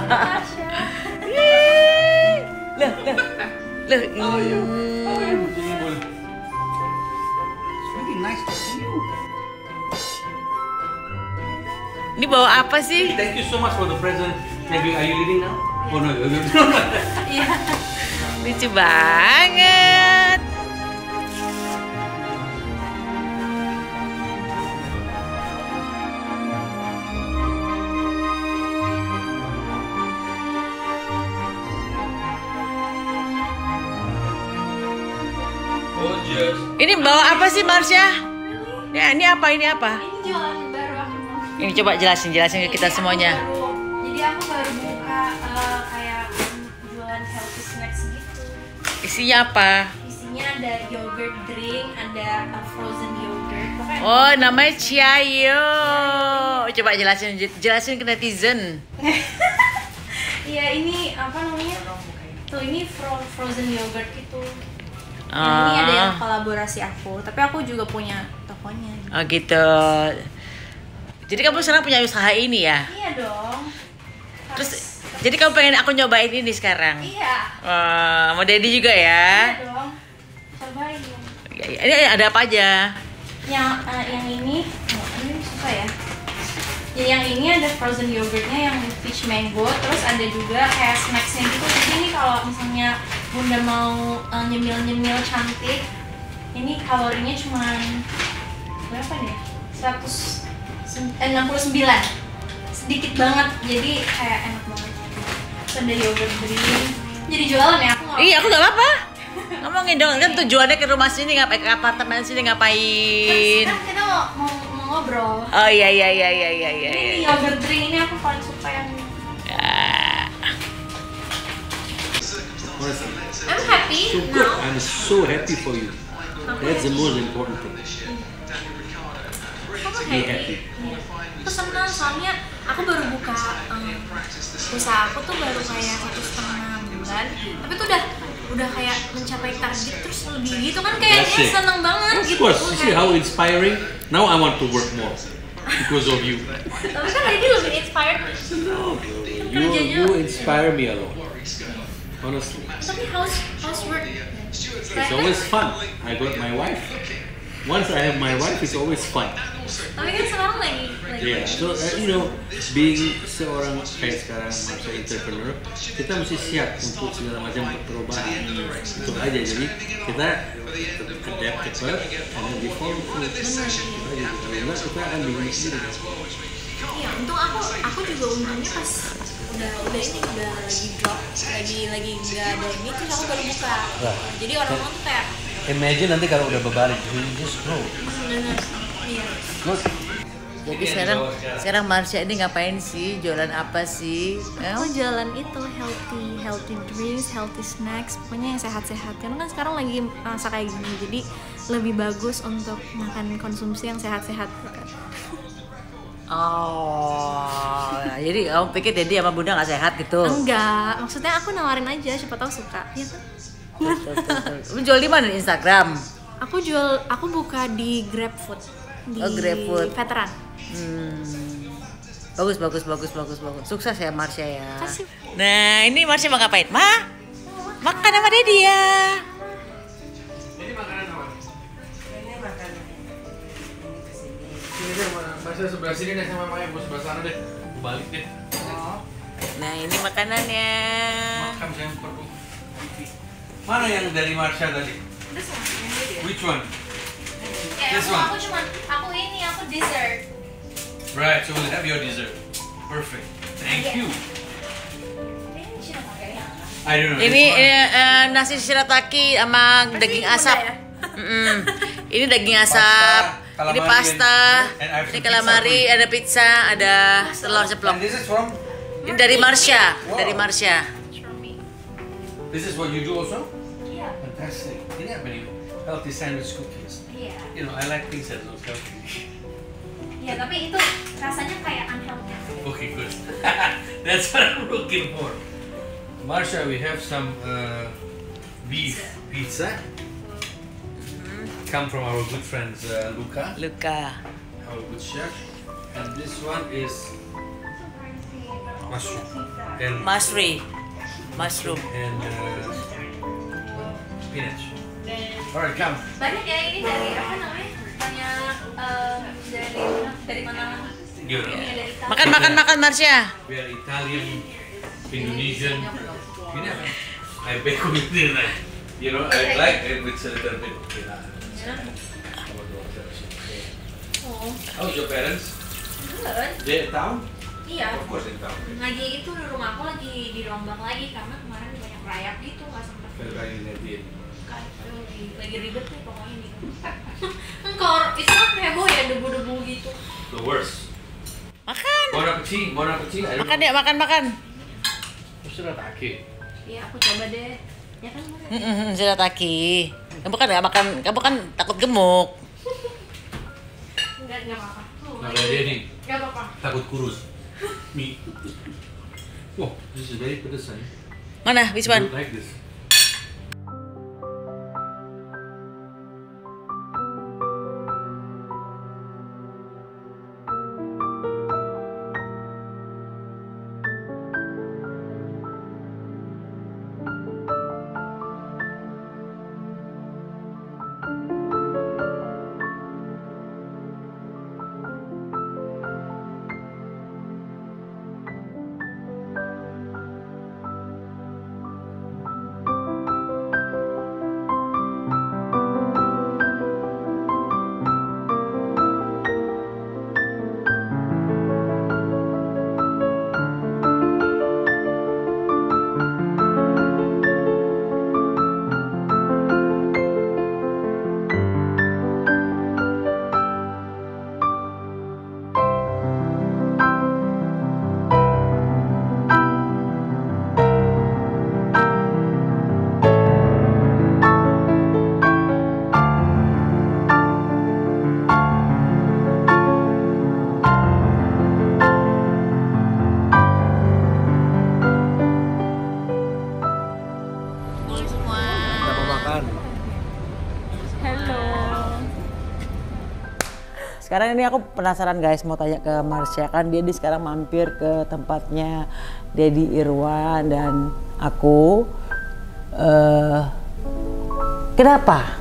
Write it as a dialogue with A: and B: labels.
A: Loh.
B: How are you? It's really nice to see you.
A: Ini bawa apa sih?
B: Thank you so much for the present. Maybe are you leaving now? Oh no.
C: Iya.
A: Lucu banget.
B: Gorgeous.
A: Ini bawa apa sih Marsha? Ya, ini apa?
C: Ini jualan baru aku.
A: Ini coba jelasin ke kita semuanya.
C: Jadi aku baru buka kayak jualan healthy snacks gitu.
A: Isinya apa?
C: Isinya ada yogurt drink, ada frozen yogurt. Pokoknya
A: Oh, namanya Ciayo. Coba jelasin ke netizen.
C: iya ini apa namanya? Tuh ini frozen yogurt gitu. Yang ini ada yang kolaborasi aku, tapi aku juga punya tokonya.
A: Oh gitu. Jadi kamu sekarang punya usaha ini ya?
C: Iya dong.
A: Terus, jadi kamu pengen aku nyobain ini sekarang?
C: Iya.
A: Mau Daddy juga ya?
C: Iya dong. Cobain dong.
A: Ini ada apa aja?
C: Yang ini susah ya. Ya yang ini ada frozen yogurtnya yang peach mango, terus ada juga kayak snacksnya gitu. Jadi ini kalau misalnya bunda mau nyemil cantik, ini kalorinya cuma berapa nih? 69, sedikit banget, jadi kayak enak banget. Terus ada yogurt drink. Jadi jualan ya?
A: Iya, aku nggak apa-apa. Ngomongin dong, kan tujuannya ke rumah sini ngapain, ke apartemen sini ngapain?
C: Kan kita mau ngobrol.
A: Oh iya.
C: Ini yogurt drink ini aku paling suka yang ini. I'm happy
B: So good.
C: now.
B: I'm so happy for you. That's the most important thing.
C: Aku
B: Be happy.
C: Aku senang soalnya aku baru buka usaha aku tuh baru kayak 1,5 bulan, tapi tuh udah kayak mencapai target terus lebih gitu kan kayaknya
B: That's it.
C: seneng banget
B: Of
C: gitu.
B: course. You see how inspiring. Now I want to work more because of you.
C: Tapi kan tadi lebih inspired.
B: No, you inspire me a lot. Honestly,
C: Tapi how's work?
B: it's always fun. I got my wife. Once I have my wife, it's always fun.
C: Tapi kan sekarang lagi.
B: Yeah, so being seorang kayak sekarang masa entrepreneur, kita mesti siap untuk segala macam perubahan. Itu aja, jadi kita adapt cepat, and then follow through. Kalau enggak, kita akan bingung sendiri.
C: Iya, untung aku juga untungnya pas udah lagi drop, lagi nggak ada ini terus aku baru buka. Jadi orang-orang tuh kayak
B: Imagine nanti kalau udah berbalik, you just grow.
C: bener, iya.
B: Good.
A: Jadi sekarang Marsha ini ngapain sih? Jualan apa sih?
C: Aku jualan itu healthy drinks, healthy snacks, pokoknya yang sehat-sehat. Karena kan sekarang lagi masa kayak gini, jadi lebih bagus untuk makan konsumsi yang sehat-sehat.
A: Oh, jadi kamu pikir Daddy sama Bunda nggak sehat gitu?
C: Enggak, maksudnya aku nawarin aja, siapa tahu suka, ya kan?
A: Kamu jual di mana? Di Instagram?
C: Aku buka di GrabFood. Di
A: GrabFood.
C: Veteran.
A: Bagus. Sukses ya Marsha ya.
C: Kasih.
A: Nah, ini Marsha mau ngapain? Makan sama Daddy ya.
B: Ini makanan apa? Ini makanan. Sini deh, Marsha sebelah sini deh sama Maya, gue sebelah sana deh. Gue balik deh.
A: Nah, ini makanannya.
B: Makan sayang perlu. Mana yang dari Marsha tadi?
C: This one.
B: Which one?
C: Ya,
B: This one.
C: aku dessert.
B: Right, so we'll have your dessert. Perfect. Thank you. I don't know.
A: Ini
B: this one.
A: nasi shirataki sama daging asap. Ini daging asap.
B: Pasta,
A: Ini
B: calamari,
A: pasta.
B: and I have
A: Ini
B: some
A: calamari,
B: pizza for you.
A: ada pizza, ada telur ceplok.
B: And this is from?
A: Ini dari Marsha,
B: Wow.
A: dari Marsha.
B: This is what you do also?
C: Iya.
B: Fantastic. Ini apa nih? Healthy sandwich cookies.
C: Iya.
B: You know, I like things that look healthy.
C: Iya, tapi itu rasanya kayak unhealthy.
B: Okay, good. That's what I'm looking for. Marsha, we have some beef pizza. Come from our good friends Luca,
A: Luka.
B: our good chef. And this one is mushroom and
A: mushroom.
B: and spinach. Alright, come.
C: Banyak ya ini dari apa namanya? Dari mana?
B: Good.
A: Makan Marsha.
B: We are Italian, Indonesian. Ini apa? I bake with it. You know, I like it with a little bit.
C: Oh.
B: How's your parents?
C: Good.
B: They in town?
C: Iya.
B: Of course in town.
C: Lagi itu rumah aku lagi dirombak lagi karena kemarin banyak rayap gitu nggak sempat. Lagi ribet nih pokoknya nih. Kan kalau itu kan heboh ya debu-debu gitu.
B: The worst.
A: Makan.
B: Bon appetit, bon appetit.
A: Makan deh, makan.
B: Sudah taki.
C: Iya, aku coba deh. Ya kan mana?
A: Sudah taki. Kamu kan nggak makan, kamu kan takut gemuk.
C: Enggak apa-apa.
B: Nah, dia nih.
C: Enggak apa-apa.
B: Takut kurus. Mi. Oh, this is very pedas, eh?
A: Mana? Which one?
B: You like this?
A: Sekarang ini aku penasaran guys, mau tanya ke Marsha, kan dia sekarang mampir ke tempatnya Daddy Irwan dan aku. Kenapa